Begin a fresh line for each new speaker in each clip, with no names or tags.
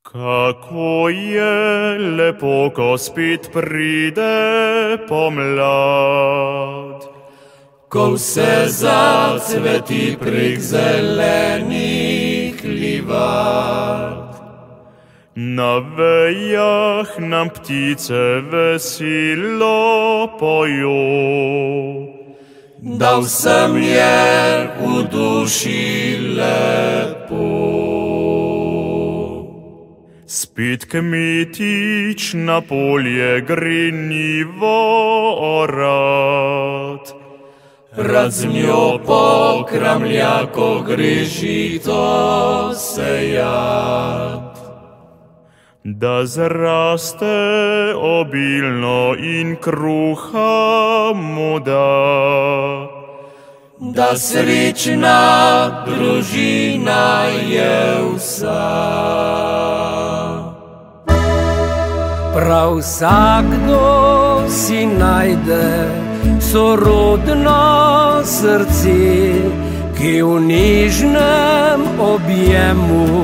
Kako je lepo, ko spet pride pomlad,
ko vse zacveti prek zelenih livad.
Na vejah nam ptice veselo pojo,
da vsem je v duši lepo.
Spet kmetič na polje gre njivo orat,
rad z njo pokramlja, ko gre žito sejat.
Da zraste obilno in kruha mu da,
da srečna družina je vsa.
Prav vsakdo si najde sorodno srce, ki v nežnem objemu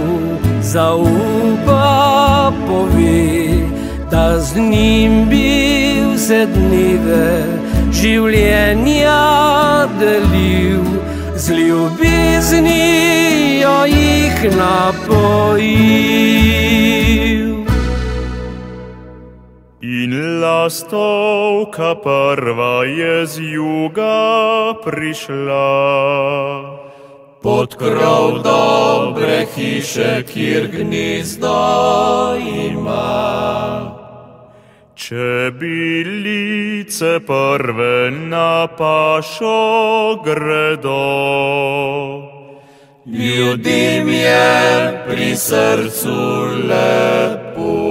zaupa, pove, da z njim bi vse dneve življenja delil, z ljubeznijo jih napojil.
In lastovka prva je z juga prišla,
pod krov dobre hiše, kjer gnezdo ima.
Če bilice prve na pašo gredo,
ljudem je pri srcu lepo.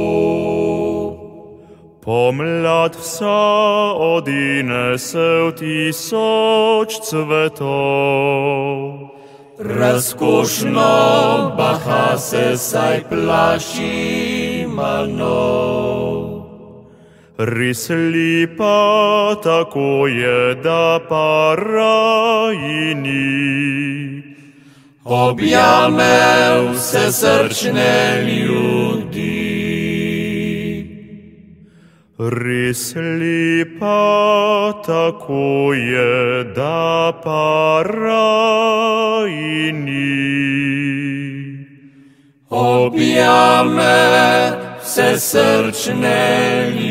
Pomlad vsa odinese v 1000 cvetov,
razkošno baha se, saj plaši manov.
Res lepa tako je, da para ji ni,
objame vse srčne ljudi.
Res lepa tako je, da para ji ni,
objame vse srčne ljudi.